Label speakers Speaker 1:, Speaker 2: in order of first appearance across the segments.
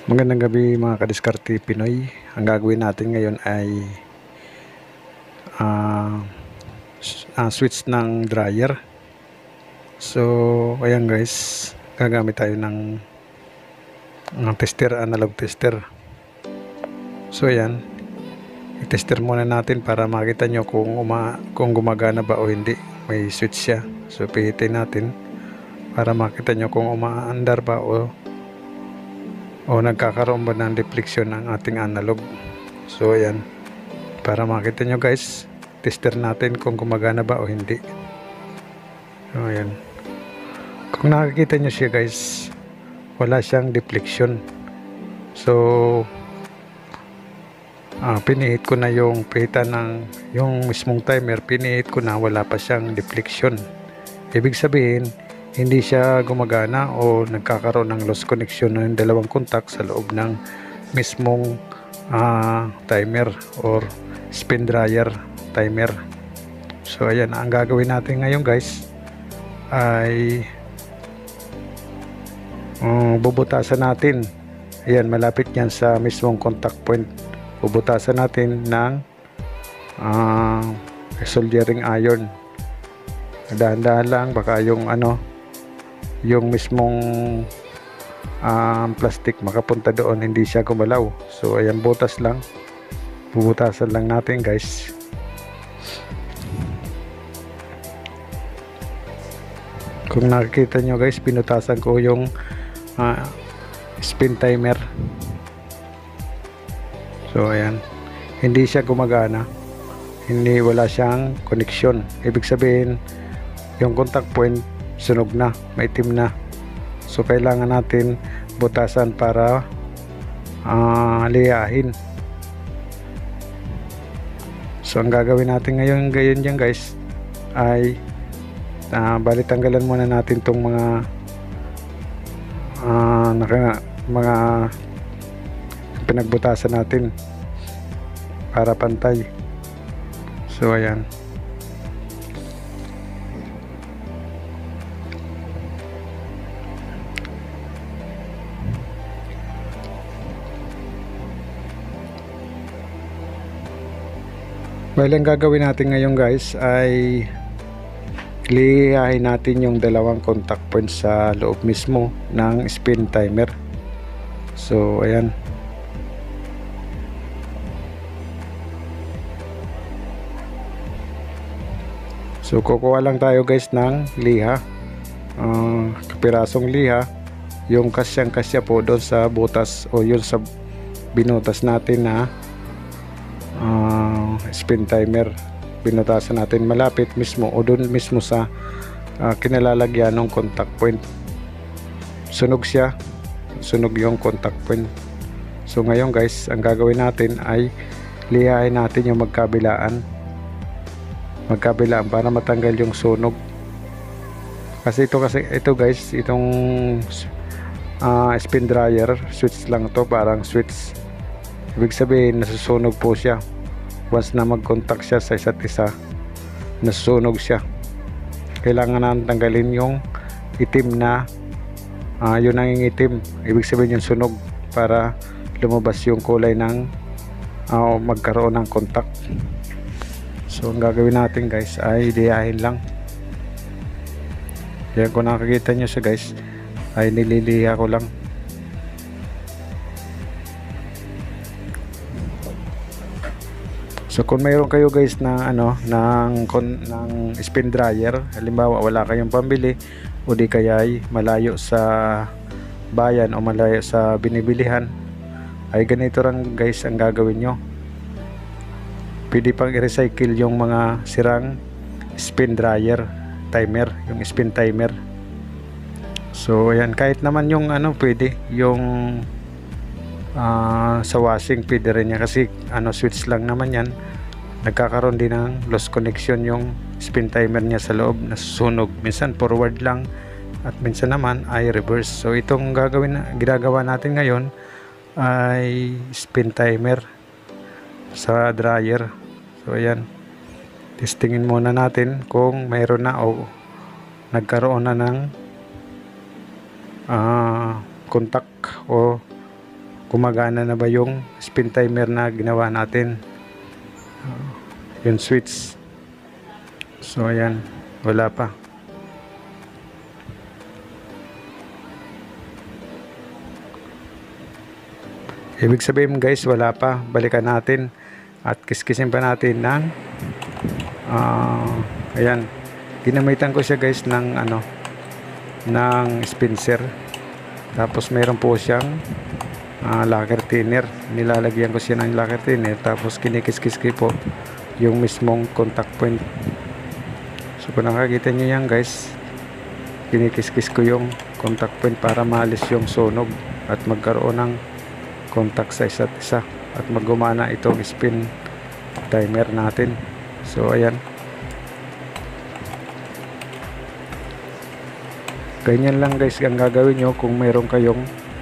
Speaker 1: Magandang gabi mga kadiskarte Pinoy. Ang gagawin natin ngayon ay switch ng dryer. So ayan guys, gagamit tayo ng tester, analog tester. So ayan, i-tester muna natin para makita nyo kung gumagana ba o hindi. May switch siya, so pihitin natin para makita nyo kung umaandar ba o nagkakaroon ba ng deflection ng ating analog. So ayan, para makita nyo guys, tester natin kung gumagana ba o hindi. So ayan, kung nakikita nyo siya guys, wala siyang deflection. So pinihit ko na yung pihitan ng yung mismong timer, pinihit ko na, wala pa siyang deflection. Ibig sabihin hindi siya gumagana o nagkakaroon ng loss connection ng dalawang contact sa loob ng mismong timer or spin dryer timer. So ayan, ang gagawin natin ngayon guys ay bubutasan natin. Ayan, malapit yan sa mismong contact point. Bubutasan natin ng soldering iron. Dahan-dahan lang, baka yung yung mismong plastic makapunta doon, hindi siya gumalaw. So ayan, butas lang, bubutasan lang natin guys. Kung nakikita nyo guys, pinutasan ko yung spin timer. So ayan, hindi siya gumagana, wala siyang connection. Ibig sabihin yung contact point sunog na, maitim na. So kailangan natin butasan para liyahin. So ang gagawin natin ngayon dyan guys ay bali tanggalan muna natin tong mga pinagbutasan natin para pantay. So ayan, well, ang gagawin natin ngayon guys ay lihahin natin yung dalawang contact points sa loob mismo ng spin timer. So ayan, so kukuha lang tayo guys ng liha, kapirasong liha, yung kasyang kasya po doon sa butas o yun sa binutas natin na spin timer. Binutasan natin malapit mismo o doon mismo sa kinalalagyan ng contact point. Sunog siya, sunog yung contact point. So ngayon guys, ang gagawin natin ay lihain natin yung magkabilaan para matanggal yung sunog. Kasi ito guys, itong spin dryer switch lang to, parang switch. Ibig sabihin nasusunog po siya. Once na mag-contact siya sa isa't isa, nasusunog siya. Kailangan natin tanggalin yung itim na yun ang itim, ibig sabihin yung sunog, para lumabas yung kulay ng magkaroon ng contact. So ang gagawin natin guys ay liyahin lang. Yan, kung nakikita nyo siya guys, ay nililiha ko lang. So kung mayroon kayo guys na ng spin dryer, halimbawa wala kayong pambili o di kaya ay malayo sa bayan o malayo sa binibilihan, ay ganito lang guys ang gagawin nyo. Pwede pang i-recycle yung mga sirang spin dryer timer, yung spin timer. So ayan, kahit naman yung pwede yung sa washing, pwede rin yan kasi switch lang naman yan. Nagkakaroon din ng loss connection yung spin timer niya sa loob, nasusunog. Minsan forward lang at minsan naman ay reverse. So itong ginagawa natin ngayon ay spin timer sa dryer. So ayan, testingin muna natin kung mayroon na o nagkaroon na ng contact o gumagana na ba yung spin timer na ginawa natin, yung switch. So ayan, wala pa. Ibig sabihin guys, wala pa. Balikan natin at kiskisin pa natin ng ayan, ginamitan ko siya guys ng ng spincer. Tapos meron po siyang lacquer thinner. Nilalagyan ko siya ng lacquer thinner, tapos kinikiskis ko po yung mismong contact point. So kung nakakita nyo yan guys, kinikiskis ko yung contact point para maalis yung sunog at magkaroon ng contact sa isa't isa at maggumana itong spin timer natin. So ayan, ganyan lang guys ang gagawin nyo kung meron kayong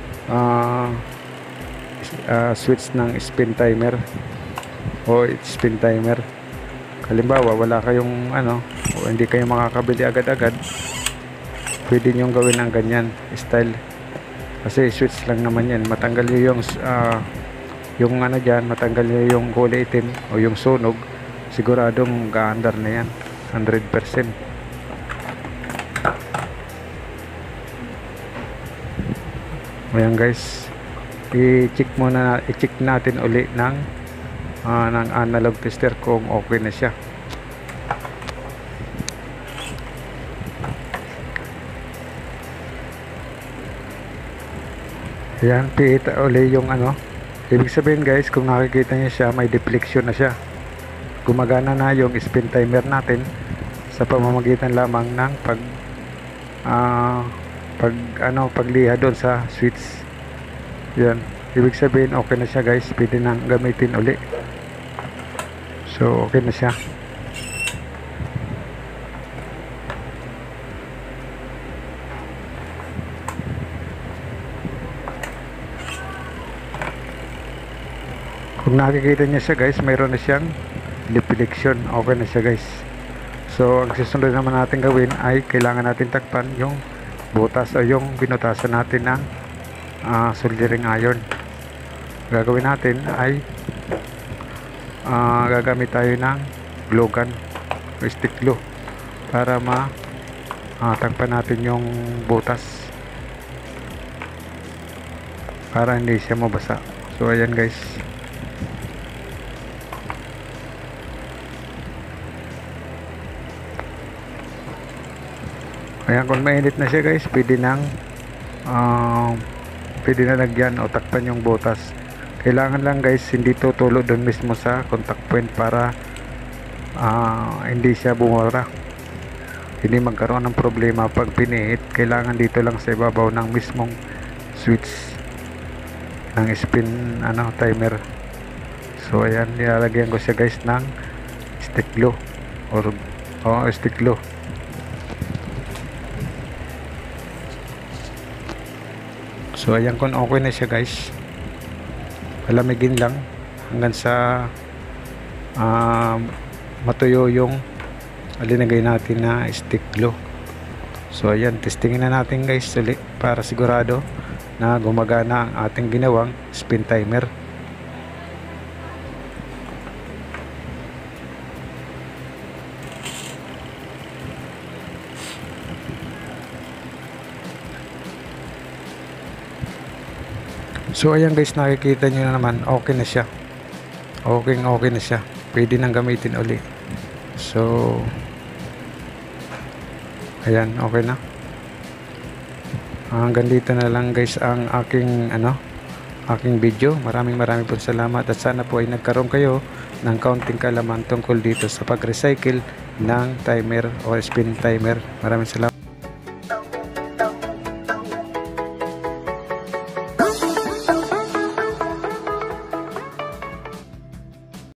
Speaker 1: switch ng spin timer o spin timer. Halimbawa wala kayong o hindi kayo makakabili agad-agad, pwede nyo gawin ng ganyan style. Kasi switch lang naman yan. Matanggal nyo yung dyan, matanggal nyo yung kulay itim o yung sunog, siguradong gaandar na yan 100%. Ayan guys, i-check natin uli ng analog tester kung okay na siya. Ayan, piita uli yung ibig sabihin guys, kung nakikita niyo siya, may deflection na siya. Gumagana na yung spin timer natin sa pamamagitan lamang ng pagliha doon sa switch. Yan, ibig sabihin okay na siya guys, pwede nang gamitin uli. So okay na siya. Kung nakikita niya siya guys, mayroon na siyang deflection. Okay na siya guys. So ang susunod naman natin gawin ay kailangan natin takpan yung butas o yung binutasan natin ng soldering iron. Gagawin natin ay gagamit tayo ng glue gun o stick glue para takpan natin yung butas para hindi siya mabasa. So ayan guys, ayan, kung mainit na siya guys, pwede na lagyan o takpan yung butas. Kailangan lang guys, hindi tutulo doon mismo sa contact point para hindi siya bumura, hindi magkaroon ng problema pag pinihit. Kailangan dito lang sa ibabaw ng mismong switch ng spin timer. So ayan, nilalagyan ko siya guys ng stick glue or stick glue. So ayan, kung okay na siya guys, palamigin lang hanggang sa matuyo yung linagay natin na stick glue. So ayan, testingin na natin guys ulit para sigurado na gumagana ang ating ginawang spin timer. So ayan guys, nakikita nyo na naman, okay na siya. Okay na siya. Pwede nang gamitin uli. So ayan, okay na. Hanggang dito na lang guys ang aking video. Maraming po salamat at sana po ay nagkaroon kayo ng kaunting kalaman tungkol dito sa pag-recycle ng timer o spin timer. Maraming salamat.